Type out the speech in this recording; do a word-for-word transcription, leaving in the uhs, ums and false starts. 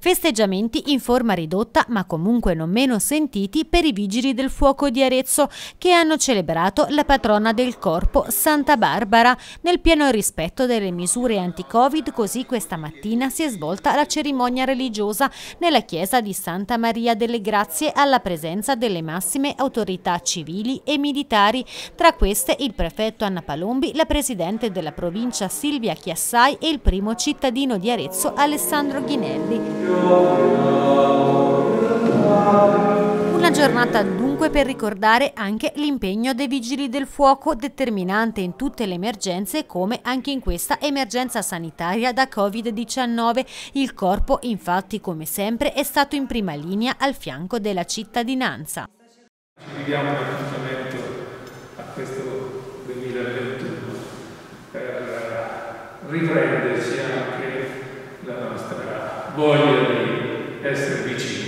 Festeggiamenti in forma ridotta ma comunque non meno sentiti per i Vigili del Fuoco di Arezzo, che hanno celebrato la patrona del corpo, Santa Barbara, nel pieno rispetto delle misure anti-Covid. Così questa mattina si è svolta la cerimonia religiosa nella chiesa di Santa Maria delle Grazie, alla presenza delle massime autorità civili e militari, tra queste il prefetto Anna Palombi, la presidente della provincia Silvia Chiassai e il primo cittadino di Arezzo Alessandro Ghinelli. Una giornata dunque per ricordare anche l'impegno dei Vigili del Fuoco, determinante in tutte le emergenze come anche in questa emergenza sanitaria da Covid diciannove. Il corpo infatti, come sempre, è stato in prima linea al fianco della cittadinanza. Viviamo un appuntamento a questo duemilaventuno per riprenderci anche la nostra voglia di essere vicini.